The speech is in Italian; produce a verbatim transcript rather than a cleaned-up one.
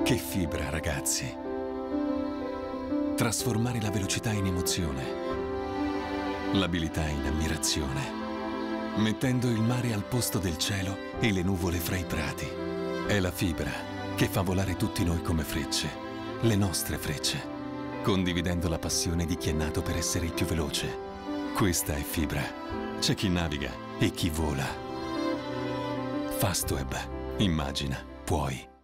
Che fibra, ragazzi! Trasformare la velocità in emozione, l'abilità in ammirazione, mettendo il mare al posto del cielo e le nuvole fra i prati. È la fibra che fa volare tutti noi come frecce, le nostre frecce, condividendo la passione di chi è nato per essere il più veloce. Questa è fibra. C'è chi naviga e chi vola. Fastweb. Immagina. Puoi.